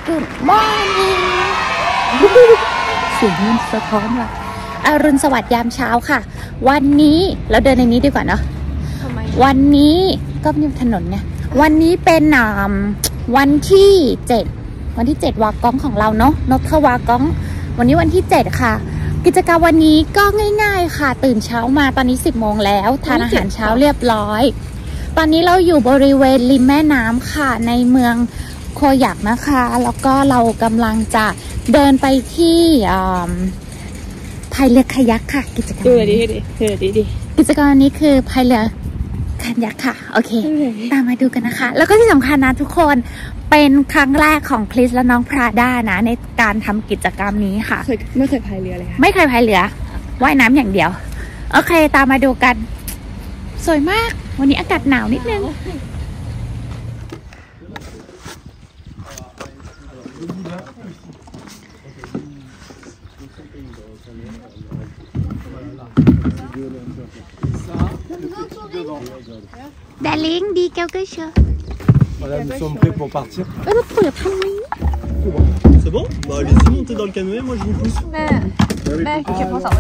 Good morning เสียงมันสะท้อนว่ะอรุณสวัสดิ์ยามเช้าค่ะวันนี้เราเดินในนี้ดีกว่าเนาะวันนี้ก็มีถนนเนี่ยวันนี้เป็นวันที่7วากองของเราเนาะนกวากองวันนี้วันที่7ค่ะกิจกรรมวันนี้ก็ง่ายๆค่ะตื่นเช้ามาตอนนี้10 โมงแล้วทานอาหารเช้าเรียบร้อยตอนนี้เราอยู่บริเวณริมแม่น้ำค่ะในเมืองโคยักนะคะแล้วก็เรากำลังจะเดินไปที่พายเรือคายักค่ะกิจกรรมนี้กิจกรรมนี้คือพายเรือคายักค่ะโอเคตามมาดูกันนะคะแล้วก็ที่สำคัญนะทุกคนเป็นครั้งแรกของคริสและน้องพราด้านะในการทำกิจกรรมนี้ค่ะไม่เคยพายเรือเลยค่ะไม่เคยพายเรือว่ายน้ำอย่างเดียวโอเคตามมาดูกันสวยมากวันนี้อากาศหนาวนิดนึงDarling, dis quelque chose. Voilà, nous sommes prêts pour partir. C'est bon? Bah allez-y, montez dans le canoë, moi je vous pousse. Mais je pense à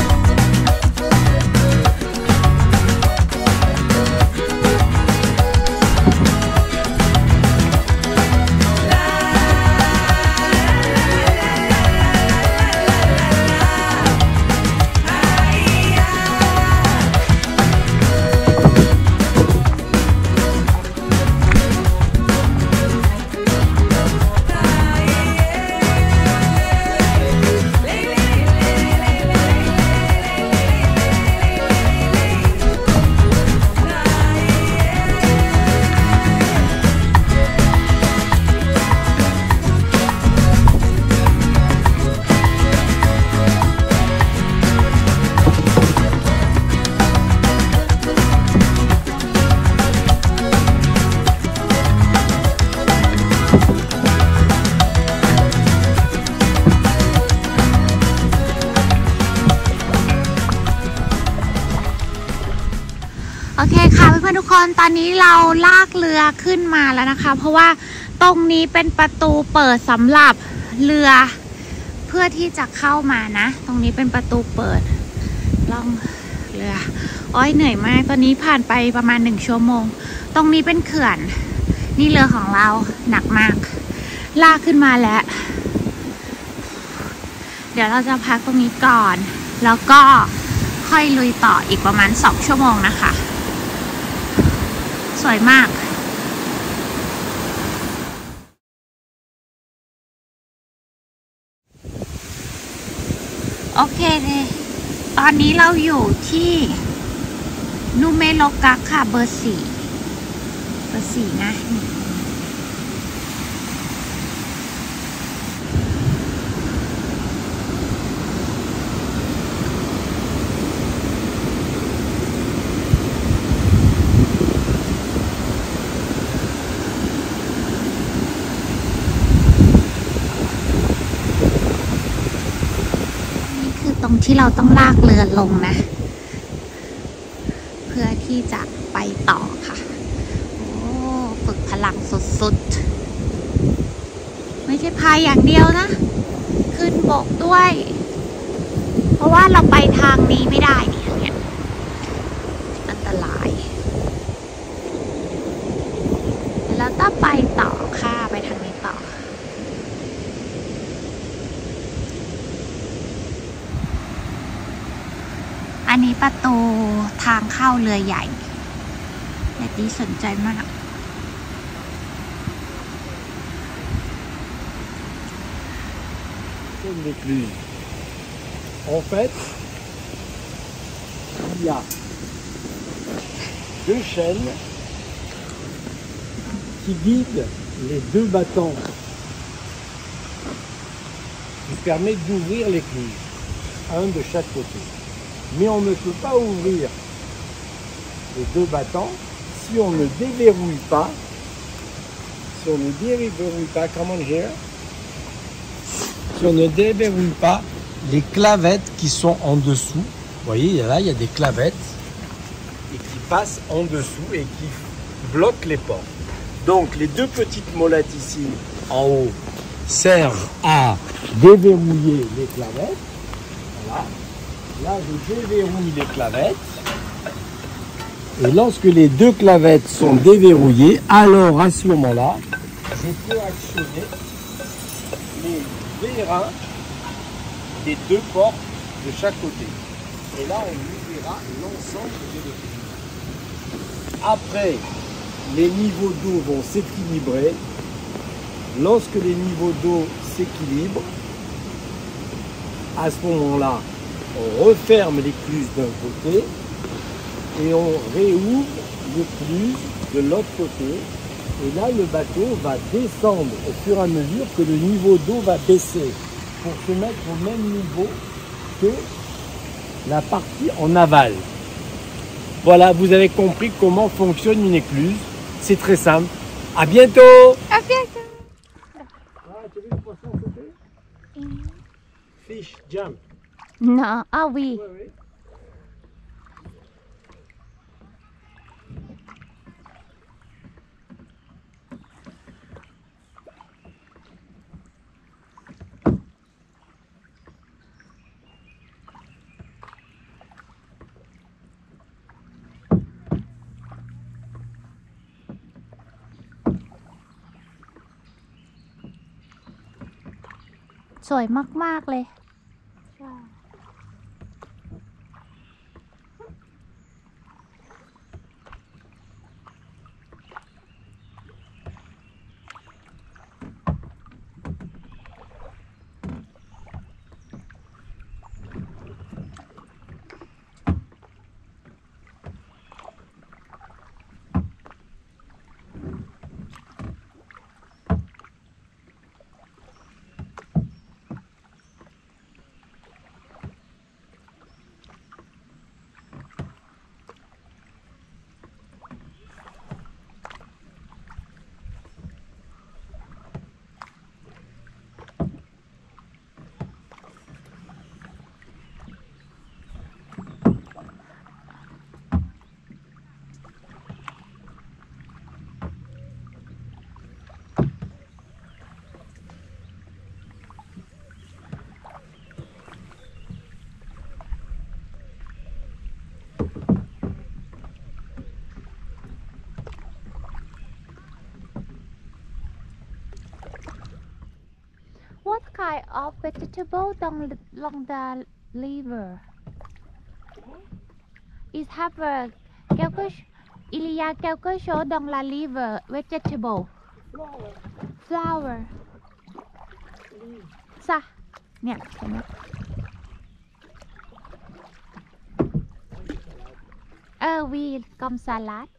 โอเคค่ะเพื่อนๆทุกคนตอนนี้เราลากเรือขึ้นมาแล้วนะคะเพราะว่าตรงนี้เป็นประตูเปิดสำหรับเรือเพื่อที่จะเข้ามานะตรงนี้เป็นประตูเปิดล่องเรืออ้อยเหนื่อยมากตอนนี้ผ่านไปประมาณ1 ชั่วโมงตรงนี้เป็นเขื่อนนี่เรือของเราหนักมากลากขึ้นมาแล้วเดี๋ยวเราจะพักตรงนี้ก่อนแล้วก็ค่อยลุยต่ออีกประมาณ2 ชั่วโมงนะคะสวยมากโอเคเลยตอนนี้เราอยู่ที่นูเมโลกักค่ะเบอร์ 4นะตรงที่เราต้องลากเรือลงนะเพื่อที่จะไปต่อค่ะโอ้ฝึกพลังสุดๆไม่ใช่พายอย่างเดียวนะขึ้นบกด้วยเพราะว่าเราไปทางนี้ไม่ได้เนี่ยอันตรายแล้วต้องไปต่อค่ะไปทางนี้ต่ออันนี้ประตูทางเข้าเรือใหญ่แต่ที่สนใจมาก En fait, il y a 2 chaînes qui guident les 2 battants qui permettent d'ouvrir l'écluse, un de chaque côté. Mais on ne peut pas ouvrir les 2 battants si on ne déverrouille pas. Si on ne déverrouille pas, come on here. Si on ne déverrouille pas les clavettes qui sont en dessous. Vous voyez, là, il y a des clavettes et qui passent en dessous et qui bloquent les portes. Donc, les 2 petites molettes ici, en haut, servent à déverrouiller les clavettes. Voilà. Là, je déverrouille les clavettes. Et lorsque les deux clavettes sont déverrouillées, alors à ce moment-là, je peux actionner les vérins des deux portes de chaque côté. Et là, on ouvrira l'ensemble des deux. Après, les niveaux d'eau vont s'équilibrer. Lorsque les niveaux d'eau s'équilibrent, à ce moment-là, on referme l'écluse d'un côté et on réouvre l'écluse de l'autre côté. Et là, le bateau va descendre au fur et à mesure que le niveau d'eau va baisser pour se mettre au même niveau que la partie en aval. Voilà, vous avez compris comment fonctionne une écluse. C'est très simple. À bientôt! À bientôt! Ah, tu as vu le poisson sauter? Fish, jump. Non, ah oui. Ouais, oui. สวยมากๆเลย What kind of vegetable along the river? Is have a il y a quelque chose dans la river vegetable flower ซะเนี่ยเห็นไหมวีกอมสลัด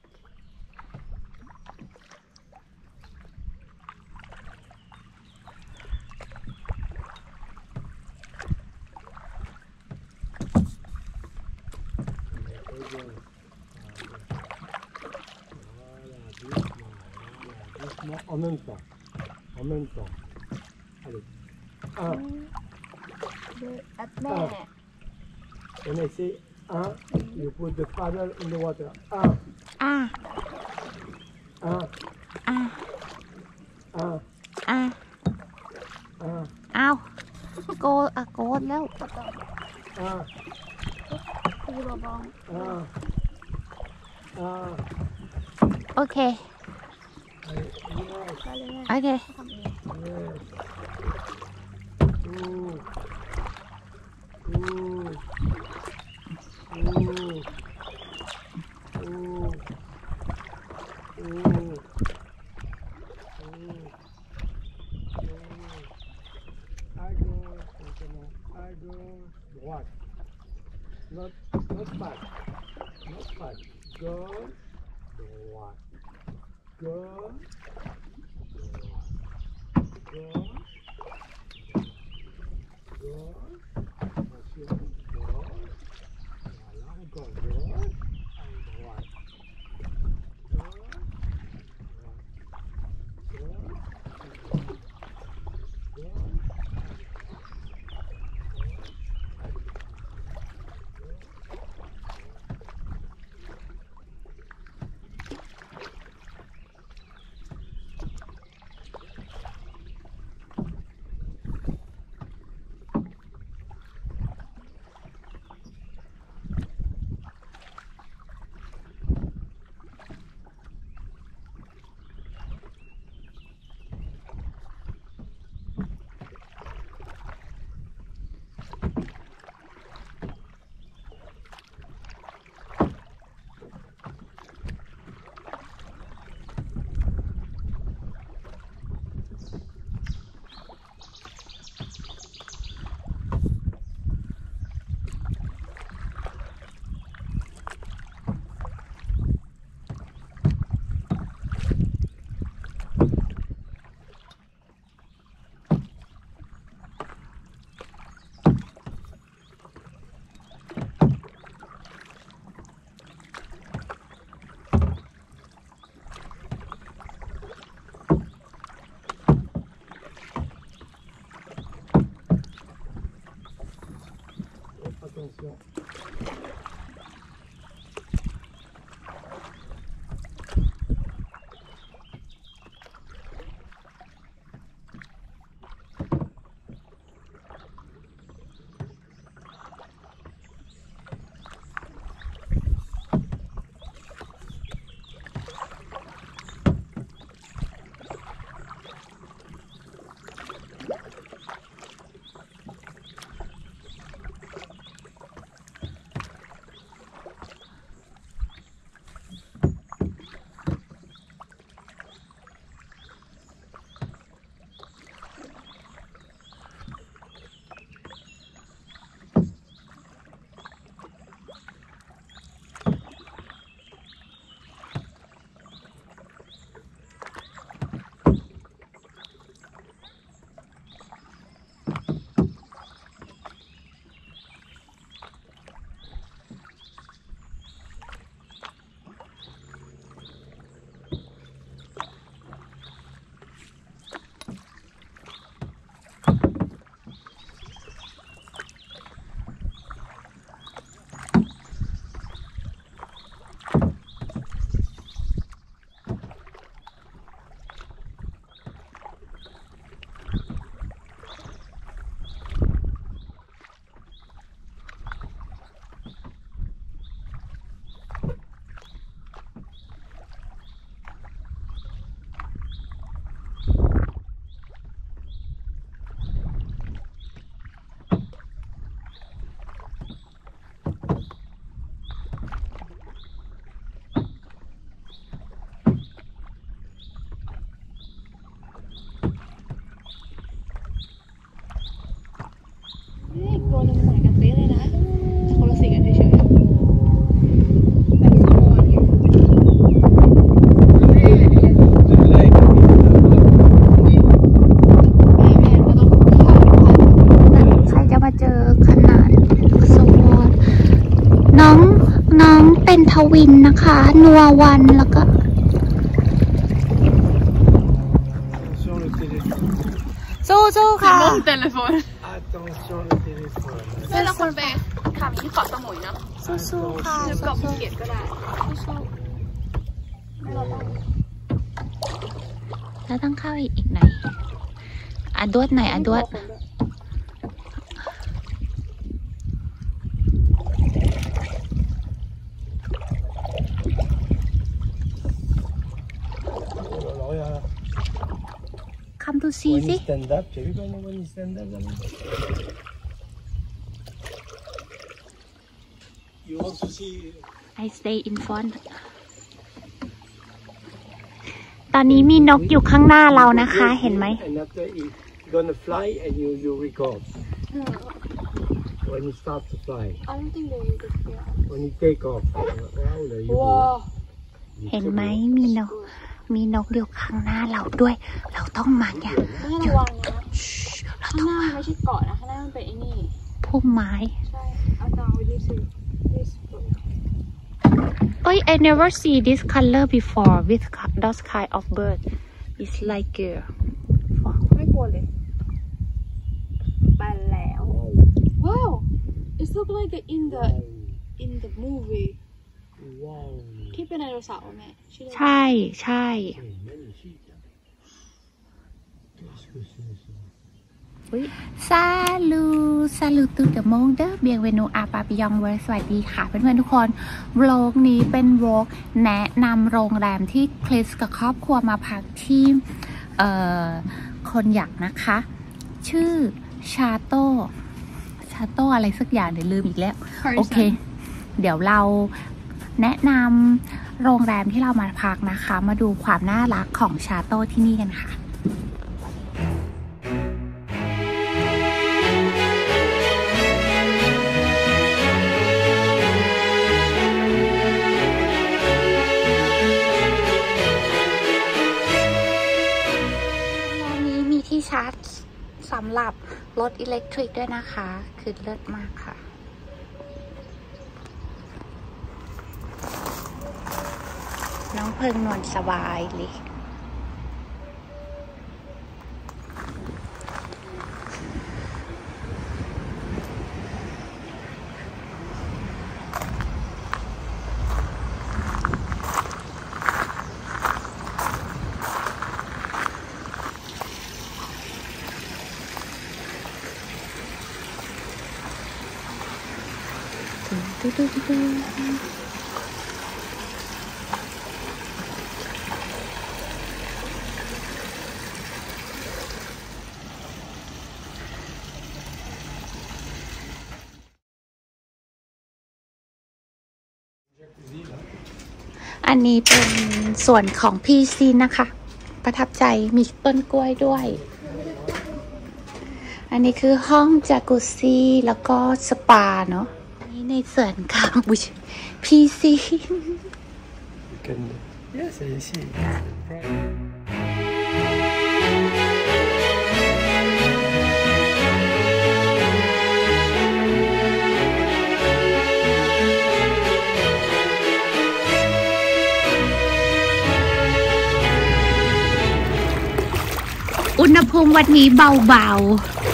En même temps. En même temps. Allez. 1. แม่ And I say 1. You put the paddle in the water. 1. อ่า 1. อ่า 1. อ่า 1. เอาโกดแล้ว 1. คือระบอง 1. 1. โอเค Allez, yes. โอเค Yes. Ooh. Ooh. Ooh. Ooh. Ooh. À gauche, maintenant. À gauche, droite. Not back. Not back. Gauche, droite. Gauche, droite. Gauche. Gauche. Attention. Gauche. Voilà, encore gauche. Et droite. Gauche. เป็นทวินนะคะนัววันแล้วก็สู้ๆค่ะ Attention le téléphone. เพื่อนเราคนไปขับที่เกาะสมุยเนาะสู้ๆค่ะหรือเกาะภูเก็ตก็ได้สู้แล้วต้องเข้าอีกไหนอะดวดไหนอะดวด Alors regarde. Come to see One สิ stand up. Tu as vu comment one stand up là-bas? You want to see? I stay in front ตอนนี้มีนกอยู่ข้างหน้าเรานะคะ เห็นไหม And after it's gonna fly and you record. When you start to fly. I don't think they will get When you take off. Wow, là, you ว้าเห็นไหมมีนกอยู่ข้างหน้าเราด้วย เราต้องมาเนี่ยต้องระวังนะเราข้างต้องหน้ามาไม่ใช่เกาะนะข้างหน้ามันเป็นไอ้นี่พุ่มไม้ใช่เอาตาไว้ดิสิเอ้ย I never see this color before with those kind of bird it's like ไม่กลัวเลยไปแล้วว้าว it's look like in the movie Wow. ที่เป็นไดโนเสาร์แม่ชื่ออะไรใช่ใช่ C'est magnifique. Qu'est-ce que c'est ça? ซาลูตูเดอะมงเดอร์เบียงเวนูอาปาปิยองเวอร์สวัสดีค่ะเพื่อนๆทุกคนวล็อกนี้เป็นวล็อกแนะนำโรงแรมที่คริสกับครอบครัวมาพักที่คนอยากนะคะ ชื่อชาโต้อะไรสักอย่างเดี๋ยวลืมอีกแล้ว โอเค เดี๋ยวเราแนะนำโรงแรมที่เรามาพักนะคะ มาดูความน่ารักของชาโต้ที่นี่กันค่ะที่ชาร์จสำหรับรถอิเล็กทริกด้วยนะคะ คือเลิศมากค่ะน้องเพิงนอนสบายเลยอันนี้เป็นส่วนของพี่ซีนะคะประทับใจมีต้นกล้วยด้วยอันนี้คือห้องจากุซซี่แล้วก็สปาเนาะนี่ในส่วนของพี่ซี Yes, c'est ici. อุณหภูมิวันนี้เบาๆ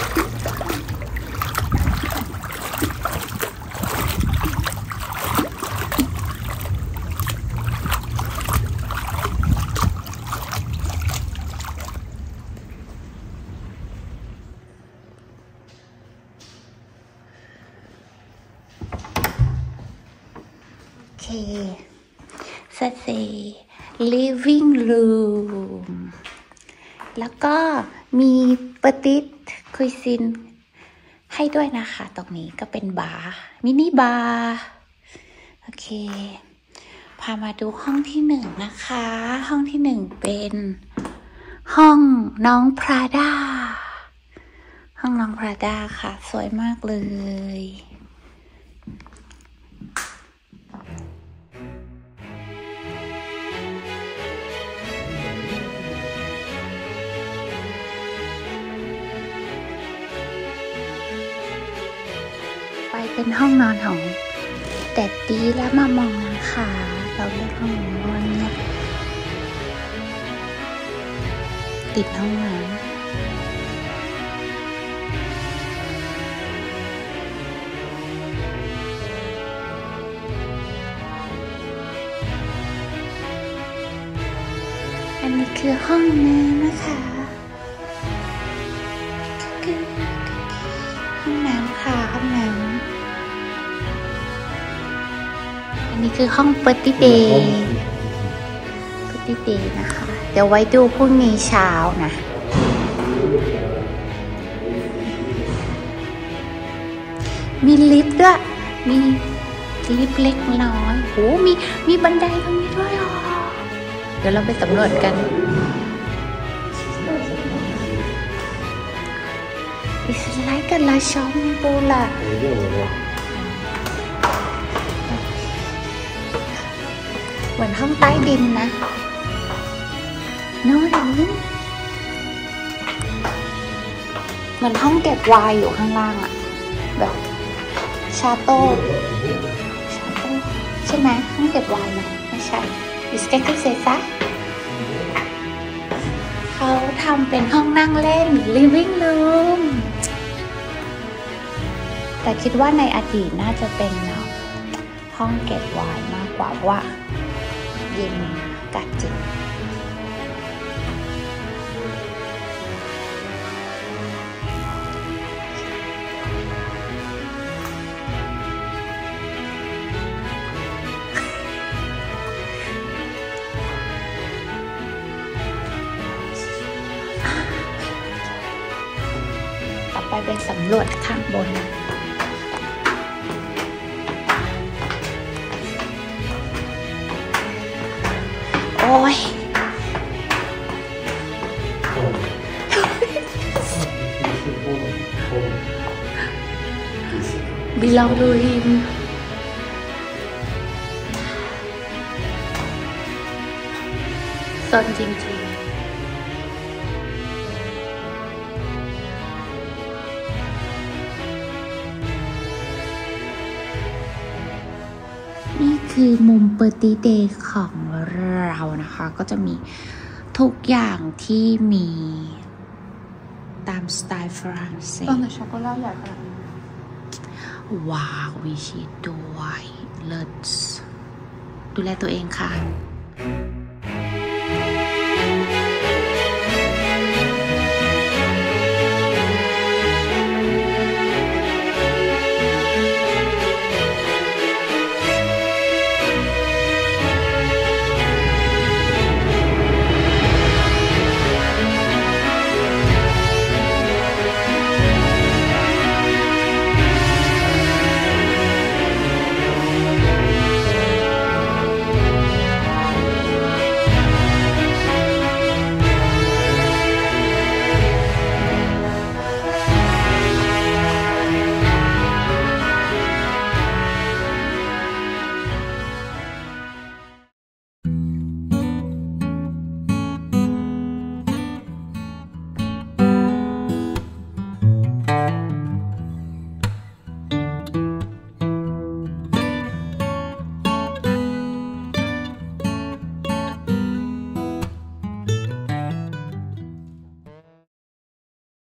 โอเคเสร็จ living room แล้วก็มีปฏิทินคุยซินให้ด้วยนะคะตรงนี้ก็เป็นบาร์มินิบาร์โอเคพามาดูห้องที่หนึ่งนะคะห้องที่หนึ่งเป็นห้องน้องพราดาห้องน้องพราดาค่ะสวยมากเลยไปเป็นห้องนอนของแดดดี้และมามองนะนะคะเราเลือกห้องนอนติดห้องน้ำอันนี้คือห้องน้ำนะคะห้องน้ำค่ะห้องน้ำอันนี้คือห้องเปิดติเดย์เปิดติเดย์นะคะ เดี๋ยวไว้ดูพรุ่งนี้เช้านะมีลิฟต์ด้วยมีลิฟต์เล็กน้อยโหมีบันไดตรงนี้ด้วยอ๋อเดี๋ยวเราไปสำรวจกัน It's like a la swimming pool อะเหมือนห้องใต้ดินนะโน้ตนี้เหมือนห้องเก็บไวน์อยู่ข้างล่างอะแบบชาโต้ใช่ไหมห้องเก็บไวน์ไหมไม่ใช่ดิสเกตเซซ่าเขาทำเป็นห้องนั่งเล่น living room แต่คิดว่าในอดีตน่าจะเป็นห้องเก็บไวน์มากกว่าว่าเย็นกัดจิตต่อไปเป็นสำรวจข้างบนโอ้ยบิลองดูฮิมสนจริงๆนี่คือมุมเปอร์ตี้เดย์ของเรานะคะก็จะมีทุกอย่างที่มีตามสไตล์ฝรั่งเศสตอนไหนช็อกโกแลตใหญ่ขนาดนี้ว้าววิชีด้วยเลิศดูแลตัวเองค่ะ